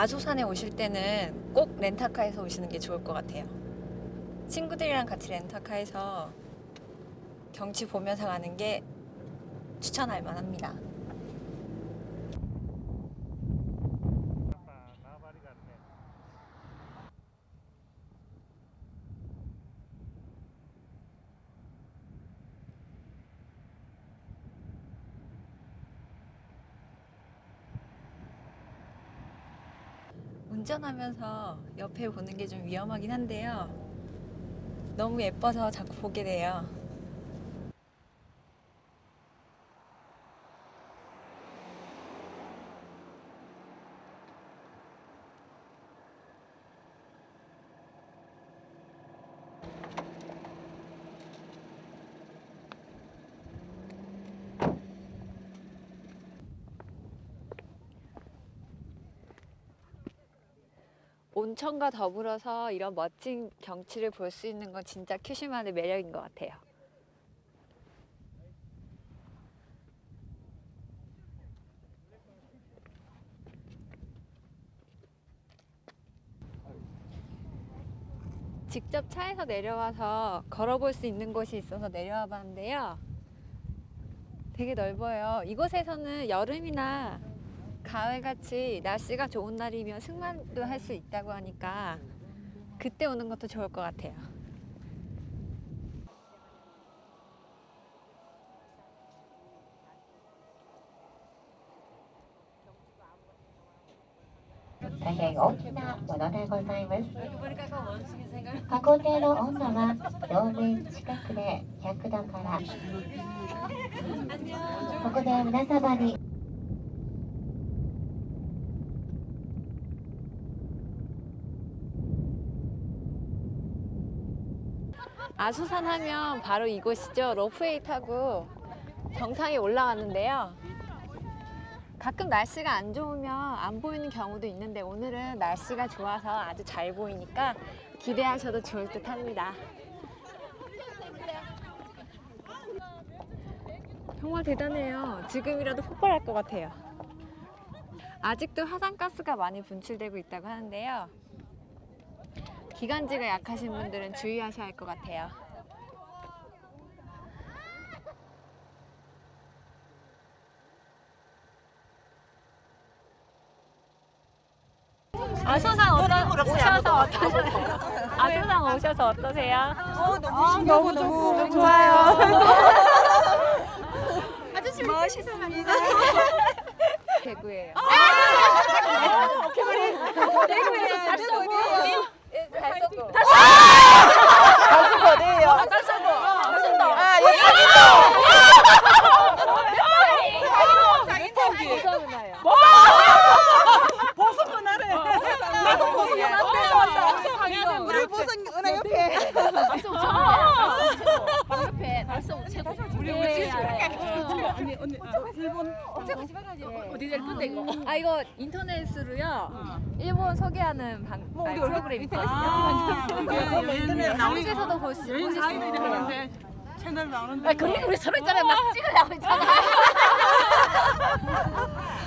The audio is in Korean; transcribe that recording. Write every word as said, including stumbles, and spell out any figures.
아소산에 오실 때는 꼭 렌터카에서 오시는 게 좋을 것 같아요. 친구들이랑 같이 렌터카에서 경치 보면서 가는 게 추천할 만합니다. 운전하면서 옆에 보는 게 좀 위험하긴 한데요. 너무 예뻐서 자꾸 보게 돼요. 온천과 더불어서 이런 멋진 경치를 볼 수 있는 건 진짜 큐슈만의 매력인 것 같아요. 직접 차에서 내려와서 걸어볼 수 있는 곳이 있어서 내려와 봤는데요. 되게 넓어요. 이곳에서는 여름이나 가을같이 날씨가 좋은 날이면 승마도 할 수 있다고 하니까 그때 오는 것도 좋을 것 같아요. 大変大きなものでございます。箱根の温度は表面近くでひゃくどから。ここで皆様に 아소산 하면 바로 이곳이죠. 로프웨이 타고 정상에 올라왔는데요. 가끔 날씨가 안 좋으면 안 보이는 경우도 있는데 오늘은 날씨가 좋아서 아주 잘 보이니까 기대하셔도 좋을 듯 합니다. 정말 대단해요. 지금이라도 폭발할 것 같아요. 아직도 화산가스가 많이 분출되고 있다고 하는데요. 기관지가 약하신 분들은 주의하셔야 할 것 같아요. 아소산 어떠, 오셔서 어떠세요? 아소산 오셔서 어떠세요? 어, 너무 신기하고 아, 너무, 너무 좋아요. 아저씨 멋있습니다. 대구예요. 아, 대구예요. 대구에서 어디예요? 달서구. 달서구 어디예요? 달서구. 아, 여기 장인동기. 보석 누나요. 보석 누나래. 나도 보석 누나. 우리 보석 누나 옆에. 달성 최고야. 바로 옆에 달성 최고. 우리 우리 집 언니 언니 일본 어디 될 건데 이거? 아 이거 인터넷으로요. 일본 소개하는 방 뭐, 아니, 우리 프로그램이 있거든요. 아, 인터넷 한국에서도 볼 수 보실 수 사이들이 있어요. 하는데 채널 나오는데. 아, 그럼 우리 서로 있잖아 막 찍으려고 있잖아.